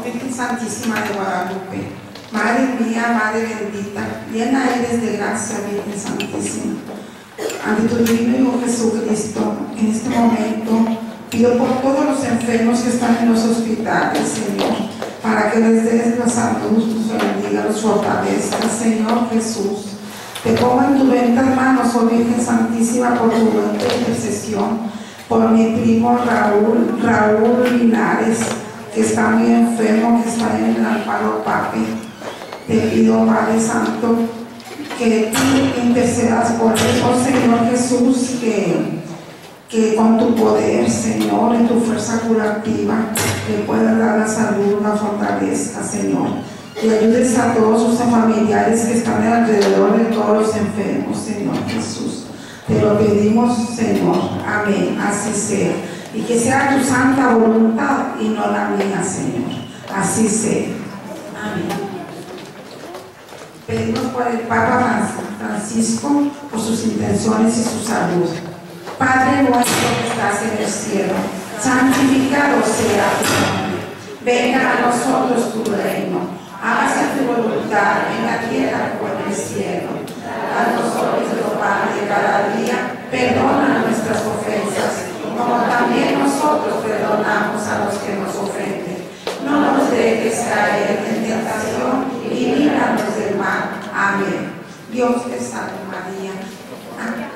Virgen Santísima de Guadalupe, Madre mía, Madre bendita, llena eres de gracia, Virgen Santísima. Ante tu divino Hijo Jesucristo, en este momento pido por todos los enfermos que están en los hospitales, Señor, para que les des la salud, los bendiga, los fortalezca, Señor Jesús. Te pongo en tus benditas manos, oh Virgen Santísima, por tu buena intercesión, por mi primo Raúl, Raúl Linares, que está muy enfermo, que está en el Amparo Papi. Te pido, Padre Santo, que tú intercedas por él, oh Señor Jesús, que, que con tu poder, Señor, y tu fuerza curativa, le puedas dar la salud, la fortaleza, Señor. Y ayudes a todos sus familiares que están alrededor de todos los enfermos, Señor Jesús. Te lo pedimos, Señor. Amén. Así sea. Y que sea tu santa voluntad y no la mía, Señor. Así sea. Amén. Pedimos por el Papa Francisco, por sus intenciones y su salud. Padre nuestro que estás en el cielo, santificado sea tu nombre. Venga a nosotros tu reino. Hágase tu voluntad en la tierra como en el cielo. Danos hoy nuestro pan de cada día. Perdona nuestras ofensas, como también nosotros perdonamos a los que nos ofenden. No nos dejes caer en tentación y líbranos del mal. Amén. Dios te salve María. Amén.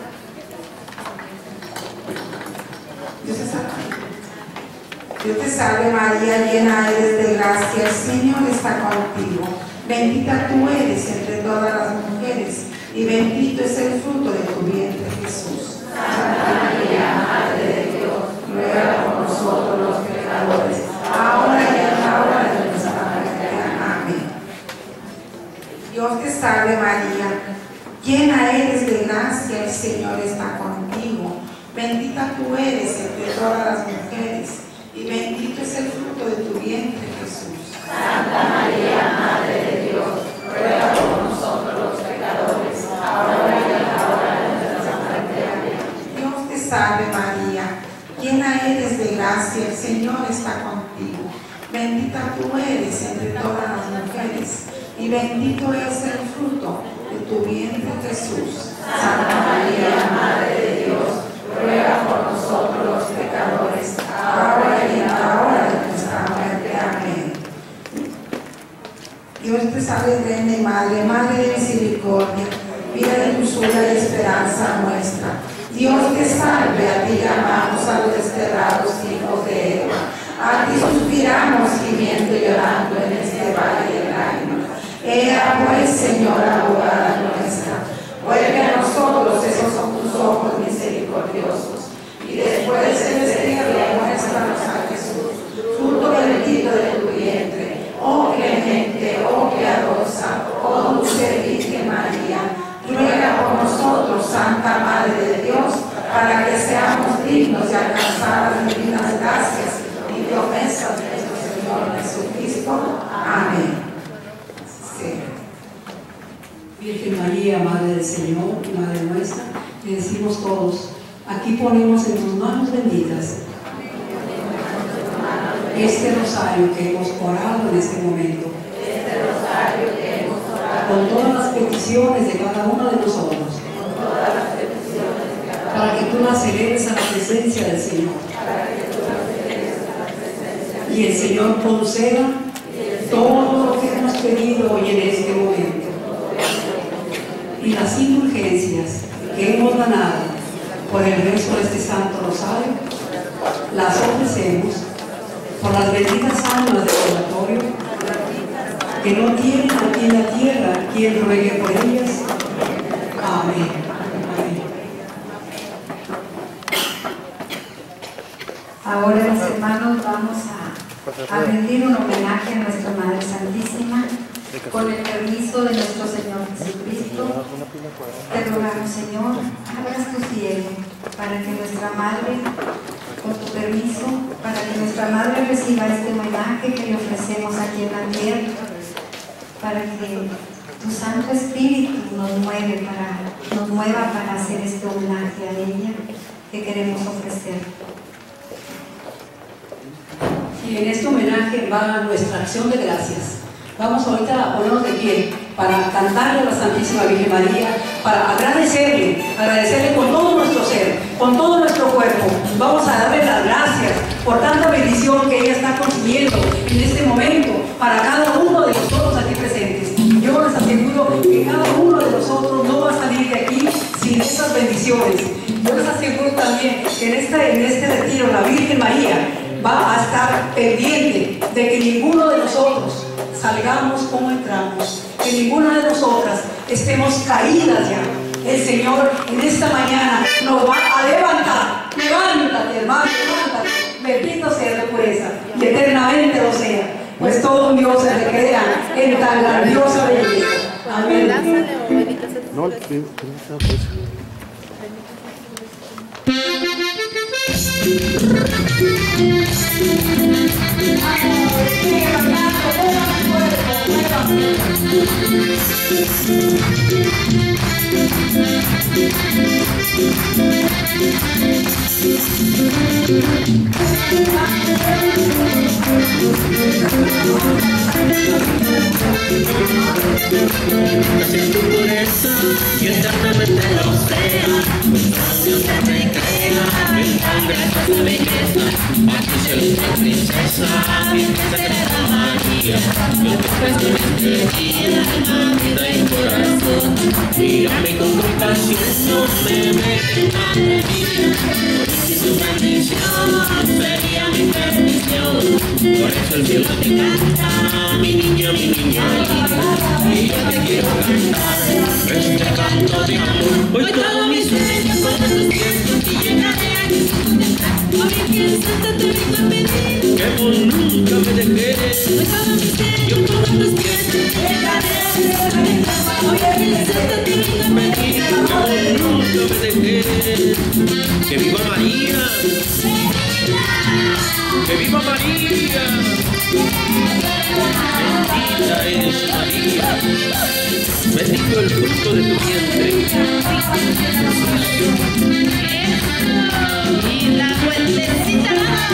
Dios te salve. Dios te salve María, llena eres de gracia, el Señor está contigo. Bendita tú eres entre todas las mujeres, y bendito es el fruto de tu vientre, Jesús. Santa María, Madre de Dios, ruega por nosotros los pecadores, ahora y en la hora de nuestra muerte. Amén. Dios te salve María, llena eres de gracia, el Señor está contigo. Bendita tú eres entre todas las mujeres, y bendito es el fruto de tu vientre, Jesús. Santa María, Madre de Dios, ruega por nosotros los pecadores, ahora y en la hora de nuestra muerte. Amén. Dios te salve María, llena eres de gracia, el Señor está contigo. Bendita tú eres entre todas las mujeres, y bendito es el fruto de tu vientre, Jesús. Santa María, Madre de Dios, ruega por nosotros los pecadores, ahora y en la hora de nuestra muerte. Amén. Dios te salve, Reina y Madre, Madre de misericordia, vida de dulzura y esperanza nuestra. Dios te salve, a ti llamamos a los desterrados hijos de Eva. A ti suspiramos, gimiendo y llorando en este valle de lágrimas. Ea pues, Señora, abogada nuestra, vuelve a nosotros esos son tus ojos misericordiosos, y después del destierro muéstranos a Jesús, fruto bendito de tu vientre. Oh clemente, oh piadosa, oh dulce Virgen María, ruega por nosotros, Santa Madre de Dios, para que seamos dignos de alcanzar las divinas gracias y promesas de nuestro Señor Jesucristo. Amén. Sí. Virgen María, Madre del Señor y Madre nuestra, le decimos todos, aquí ponemos en tus manos benditas este rosario que hemos orado en este momento, Este rosario que hemos orado, con todas las peticiones de cada uno de nosotros, con todas las peticiones de cada para que tú las eleves a la presencia del Señor. para que tú nos lleves a la presencia Y el Señor conceda todo lo que hemos pedido hoy en este momento. Y las indulgencias que hemos ganado por el rezo de este Santo Rosario, las ofrecemos por las benditas almas del purgatorio, que no tienen aquí en la tierra quien ruegue por ellas. Amén. Amén. Ahora, mis hermanos, vamos a, a rendir un homenaje a nuestra Madre Santísima con el permiso de nuestro Señor Jesucristo. Te rogamos, Señor, abras tu cielo para que nuestra Madre, con tu permiso, para que nuestra Madre reciba este homenaje que le ofrecemos aquí en la tierra, para que tu Santo Espíritu nos mueve para, nos mueva para hacer este homenaje a ella que queremos ofrecer. Y en este homenaje va nuestra acción de gracias. Vamos ahorita a ponernos de pie para cantarle a la Santísima Virgen María, para agradecerle, agradecerle con todo nuestro ser, con todo nuestro cuerpo. Vamos a darle las gracias por tanta bendición que ella está consiguiendo en este momento para cada uno de nosotros aquí presentes. Yo les aseguro que cada uno de nosotros no va a salir de aquí sin estas bendiciones. Yo les aseguro también que en este, en este retiro la Virgen María va a estar pendiente de que ninguno de nosotros salgamos como entramos, que ninguna de nosotras estemos caídas ya. El Señor en esta mañana nos va a levantar. Levántate, hermano, levántate. Bendito sea tu pureza y eternamente lo sea, pues todo un Dios se recrea en tan grandiosa belleza. Amén. No, Gracias tu pureza y eternamente lo sea, pues Dios te recrea en tan grandiosa belleza. A ti celestial princesa, Virgen Sagrada María, yo te ofrezco en este día alma, vida y corazón. Mírame con compasión, no me dejes alegría, porque tu bendición sería mi perdición. Por eso el cielo te canta, mi niño, mi niña linda, y yo te quiero cantar este canto de amor. Hoy todo mi sueño con tus pies y llegaré a disfrutar. Oh Virgen Santa, te vengo a pedir que por nunca me dejes. Hoy todo mi sueño con tus pies llegaré a disfrutar. Oh Virgen Santa, te vengo a pedir que por nunca me dejes. Que viva María, que viva María, bendita eres María, bendito el fruto de tu vientre. Y la vueltecita.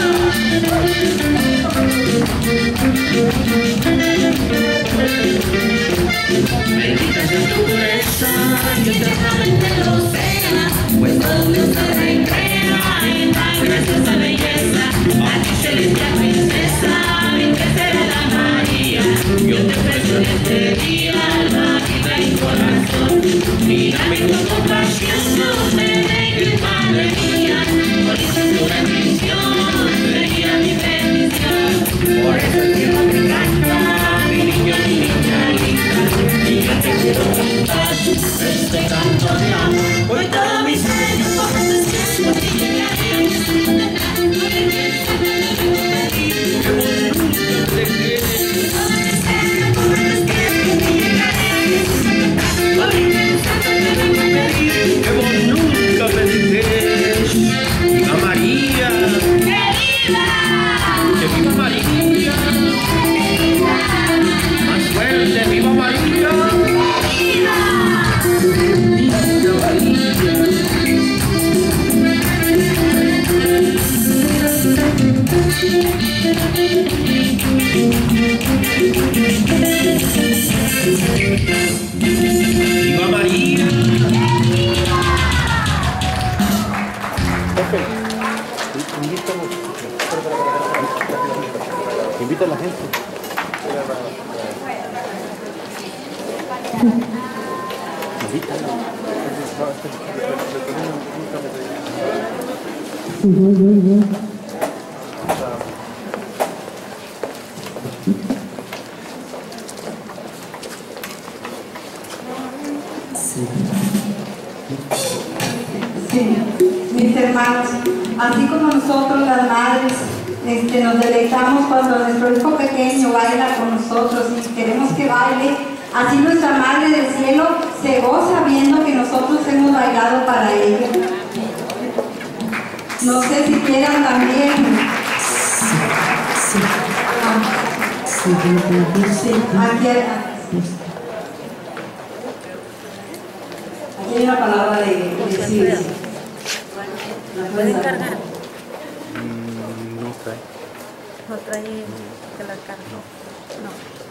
Bendita sea tu pureza y eternamente lo sea, pues todo Dios te recrea en tan graciosa belleza. A ti celestial princesa, Virgen Sagrada María, yo te ofrezco en este día alma, vida y corazón. Mírame con compasión, no me dejes, madre mía, por eso tu bendición sería mi bendición. Por eso el cielo te canta, mi niño, mi niña linda, y yo te quiero cantar este canto de amor. Hoy todo mi sueño por tus pies y llegaré a disfrutar. Que por nunca te dejes. Todo mi sueño por tus pies y llegaré a disfrutar. Oh Virgen Santa, te vengo a pedir que por nunca me dejes. Viva María, que viva, que viva María, más fuerte, viva María, viva, viva María. Viva María. Ok. Invita a la gente. Sí, mis hermanos, así como nosotros las madres este, nos deleitamos cuando nuestro hijo pequeño baila con nosotros y queremos que baile, así nuestra Madre del Cielo se goza viendo que nosotros hemos bailado para ella. No sé si quieran también. Sí, sí. Aquí, aquí hay una palabra de, de ciencia. ¿La pueden cargar? No trae. No trae de la carne. No.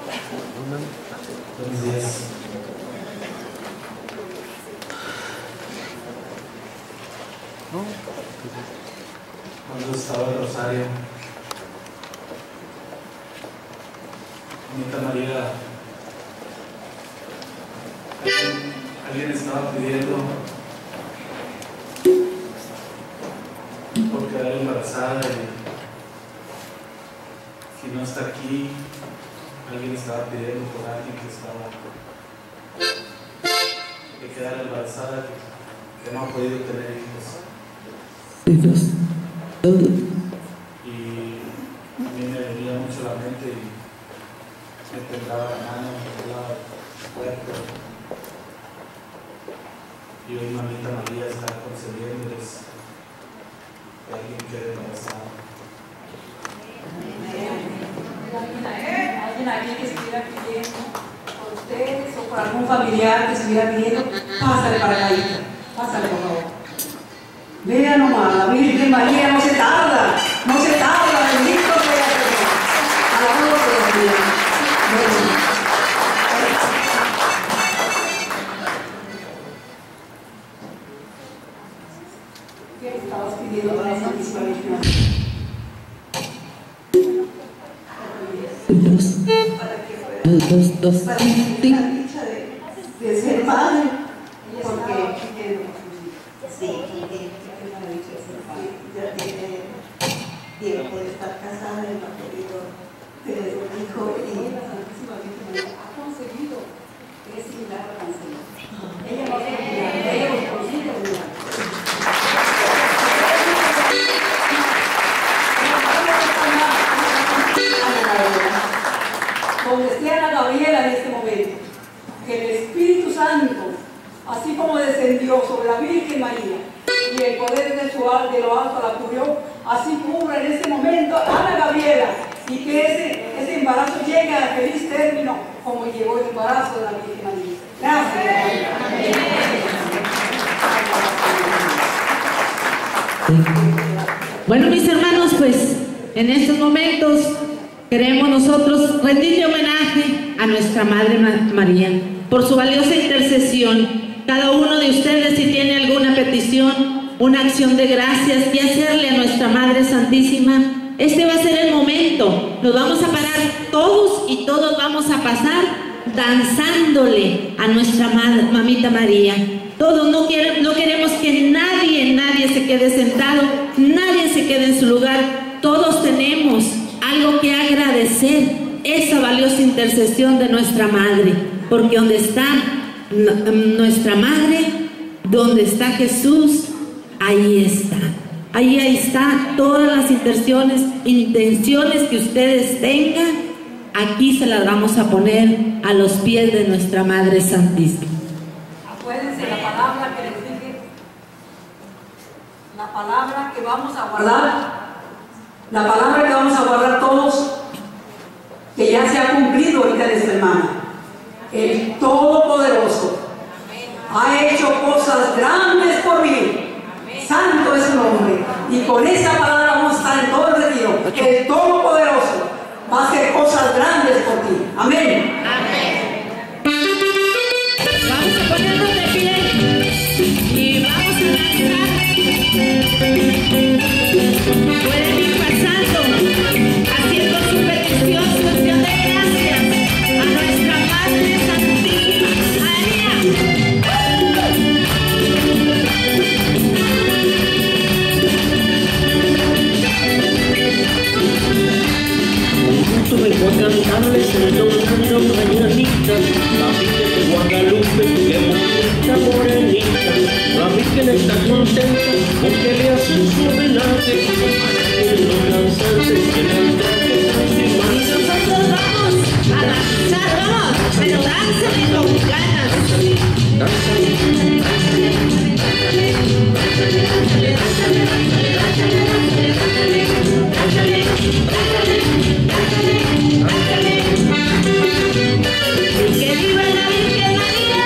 Buenos días. Cuando estaba el rosario, Mamita María, alguien estaba pidiendo por quedar embarazada y si no está aquí, alguien estaba pidiendo por alguien que estaba que quedara embarazada, que, que no ha podido tener hijos. Y a mí me venía mucho la mente y me temblaba la mano, me temblaba el cuerpo. Y hoy Mamita María está concediéndoles que alguien quede embarazada. Alguien aquí que estuviera pidiendo por ustedes o por algún familiar que estuviera pidiendo, pásale para la hija, pásale por favor. Vea nomás, la Virgen María no se tarda, no se tarda, bendito sea Dios. Alabado sea Dios. ¿Qué estabas pidiendo para la Santísima Virgen? Dos, dos, para que tenga la dicha de, de ser madre, porque sí, ya tiene tiempo de estar casada y no ha podido tener un hijo, y la Santísima Virgen María ha conseguido ese milagro tan sencillo. Ella no hace milagro, ella lo consigue un milagro. Donde esté Ana Gabriela en este momento, que el Espíritu Santo, así como descendió sobre la Virgen María y el poder de, su, de lo alto la cubrió, así cubra en este momento a Ana Gabriela, y que ese, ese embarazo llegue a feliz término como llegó el embarazo de la Virgen María. Gracias. Bueno, mis hermanos, pues en estos momentos queremos nosotros rendirle homenaje a nuestra Madre María por su valiosa intercesión. Cada uno de ustedes, si tiene alguna petición, una acción de gracias que hacerle a nuestra Madre Santísima, este va a ser el momento. Nos vamos a parar todos y todos vamos a pasar danzándole a nuestra madre, Mamita María. Todos no, quiere, no queremos que nadie, nadie se quede sentado, nadie se quede en su lugar. Todos tenemos algo que agradecer, esa valiosa intercesión de nuestra Madre, porque donde está nuestra Madre, donde está Jesús, ahí está. Ahí, ahí está todas las intenciones, intenciones que ustedes tengan, aquí se las vamos a poner a los pies de nuestra Madre Santísima. Acuérdense la palabra que les dije, la palabra que vamos a guardar, la palabra que vamos a guardar todos, que ya se ha cumplido ahorita en esta semana. El Todopoderoso ha hecho cosas grandes por mí. Santo es su nombre. Y con esa palabra vamos a estar en todo el retiro. El Todopoderoso va a hacer cosas grandes por ti. Amén. Amén. Vamos a ponernos de pie y vamos a danzar. Pueden ir pasando, haciendo su petición, su acción de gracias a nuestra Madre Santísima María. Vengo a cantarles entonando mañanitas, la Virgen de Guadalupe, que bonita morenita. La Virgen está contenta porque le hacen su homenaje a los danzantes que le han traje. Y nosotros vamos a danzar, vamos, pero danzan con ganas. ¡Que viva la Virgen María!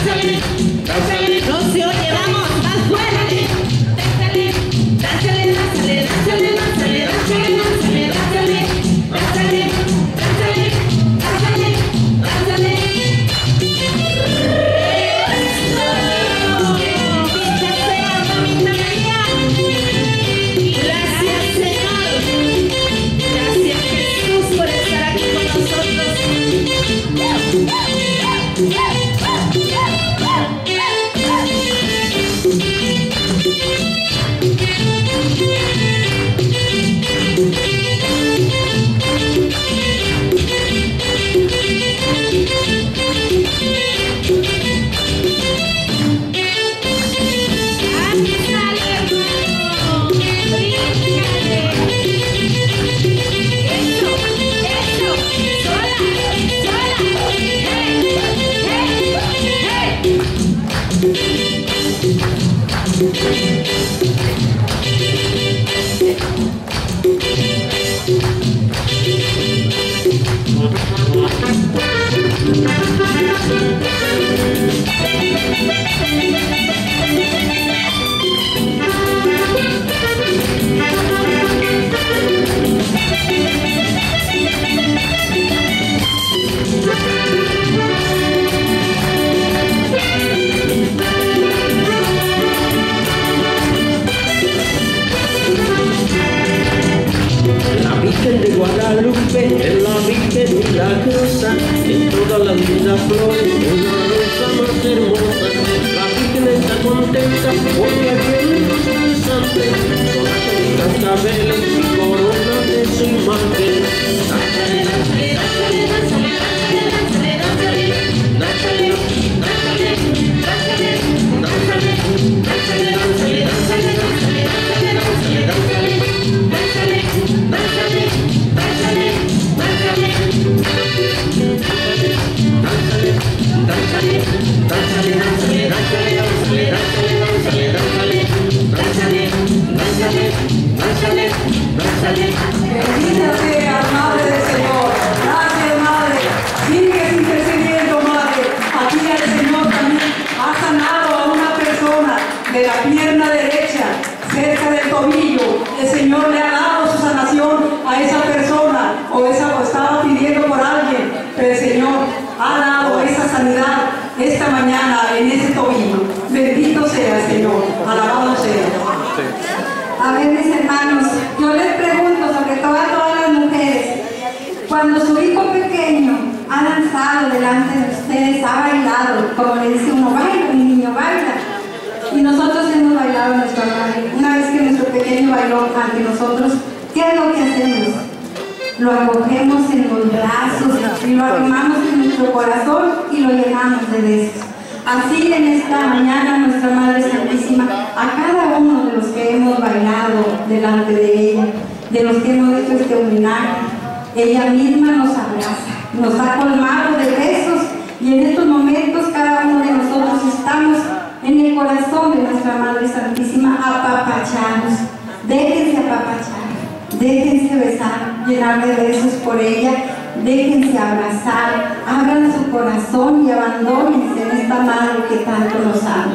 esta mañana en ese tobillo. Bendito sea el Señor, alabado sea. A ver, mis hermanos, yo les pregunto, sobre todo a todas las mujeres, cuando su hijo pequeño ha danzado delante de ustedes, ha bailado, como le dice uno, baila, mi niño, baila. Y nosotros hemos bailado nuestra madre. Una vez que nuestro pequeño bailó ante nosotros, ¿qué es lo que hacemos? Lo acogemos en los brazos y lo arrimamos en nuestro corazón y lo llenamos de besos. Así en esta mañana nuestra Madre Santísima, a cada uno de los que hemos bailado delante de ella, de los que hemos hecho este homenaje, ella misma nos abraza, nos ha colmado de besos y en estos momentos cada uno de nosotros estamos en el corazón de nuestra Madre Santísima apapachados. Déjense apapachar, déjense besar, llenar de besos por ella, déjense abrazar, abran su corazón y abandónense en esta Madre que tanto nos ama.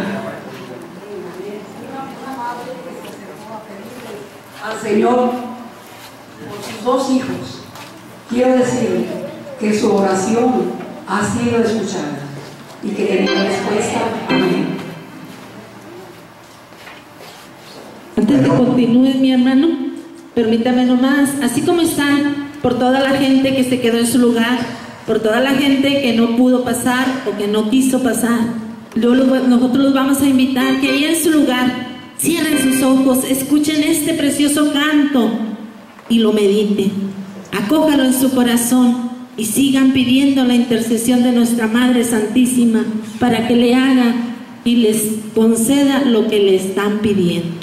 Al Señor, por sus dos hijos, quiero decirle que su oración ha sido escuchada y que tiene respuesta. Amén. Antes de continuar, mi hermano, permítame nomás, así como están, por toda la gente que se quedó en su lugar, por toda la gente que no pudo pasar o que no quiso pasar, nosotros los vamos a invitar que ahí en su lugar cierren sus ojos, escuchen este precioso canto y lo mediten, acójalo en su corazón y sigan pidiendo la intercesión de nuestra Madre Santísima para que le haga y les conceda lo que le están pidiendo.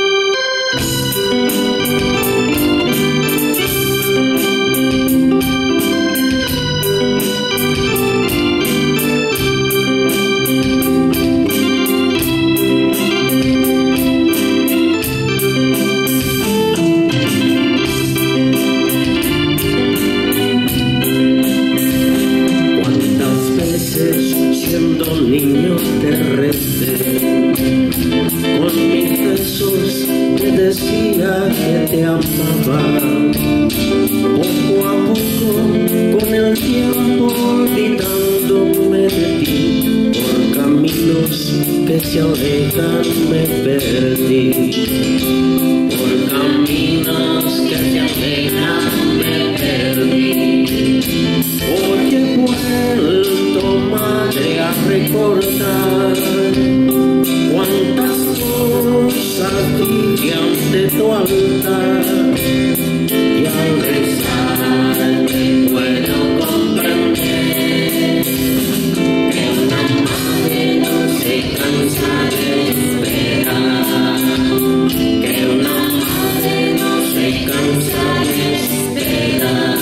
Niño te recé, con mis besos te decía que te amaba. Poco a poco, con el tiempo, olvidándome de ti, por caminos que se alejan me perdí. Por caminos que se alejan me perdí. Hoy he vuelto, madre, a recordar cuántas cosas dije ante tu altar, y al rezar te puedo comprender que una madre no se cansa de esperar, que una madre no se cansa de esperar.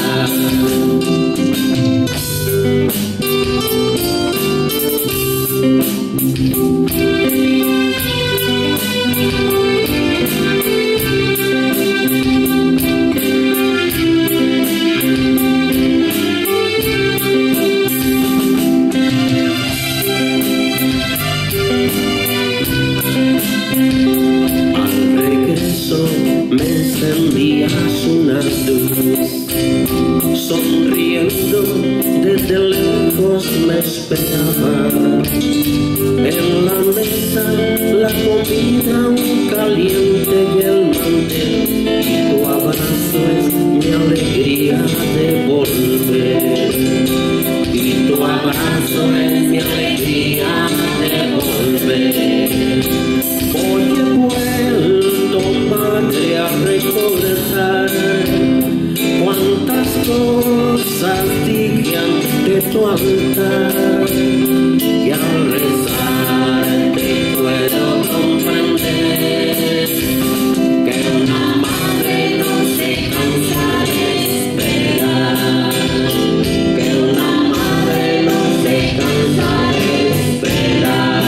Al regreso me encendías una luz, sonriendo desde lejos me esperaba. En la mesa la comida, un caliente y el mantel, y tu abrazo es mi alegría de volver, y tu abrazo es mi alegría de volver. Hoy he vuelto, madre, a recordar cuántas cosas dije ante tu altar, y al rezar te puedo comprender que una madre no se cansa de esperar, que una madre no se cansa de esperar.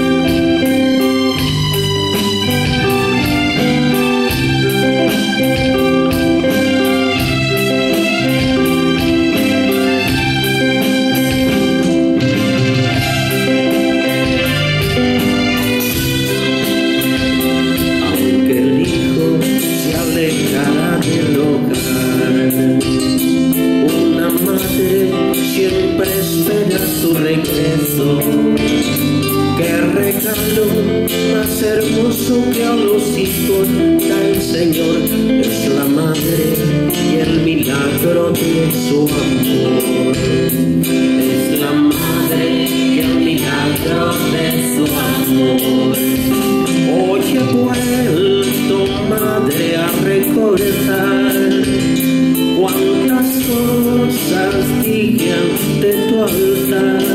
Thank you. misericordia el Señor es la madre y el milagro de su amor. Es la madre y el milagro de su amor. Hoy he vuelto, madre, a recordar cuántas cosas dije ante tu altar.